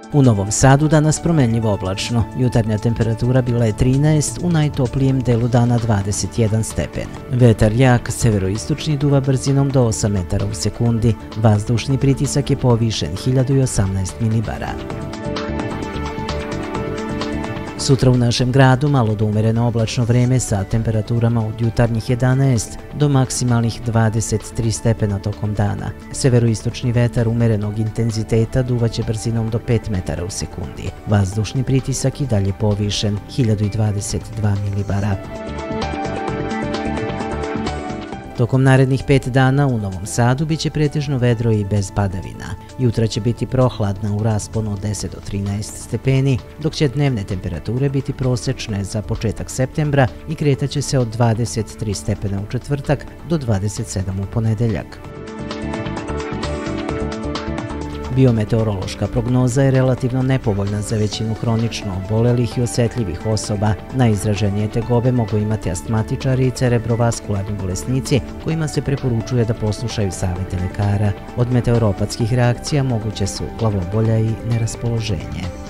U Novom Sadu danas promenljivo oblačno. Jutarnja temperatura bila je 13, u najtoplijem delu dana 21 stepen. Vetar jak, severoistočni duva brzinom do 8 metara u sekundi. Vazdušni pritisak je povišen 1018 milibara. Sutra u našem gradu malo do umereno oblačno vreme sa temperaturama od jutarnjih 11 do maksimalnih 23 stepena tokom dana. Severoistočni vetar umerenog intenziteta duvaće brzinom do 5 metara u sekundi. Vazdušni pritisak i dalje povišen 1022 milibara. Tokom narednih 5 dana u Novom Sadu biće pretežno vedro i bez padavina. Jutra će biti prohladna u rasponu od 10 do 13 stepeni, dok će dnevne temperature biti prosečne za početak septembra i kretaće se od 23 stepena u četvrtak do 27 u ponedeljak. Biometeorološka prognoza je relativno nepovoljna za većinu hronično obolelih i osetljivih osoba. Najizraženije tegobe mogu imati astmatičari i cerebrovaskularni bolesnici kojima se preporučuje da poslušaju savete lekara. Od meteoropatskih reakcija moguće su glavobolja i neraspoloženje.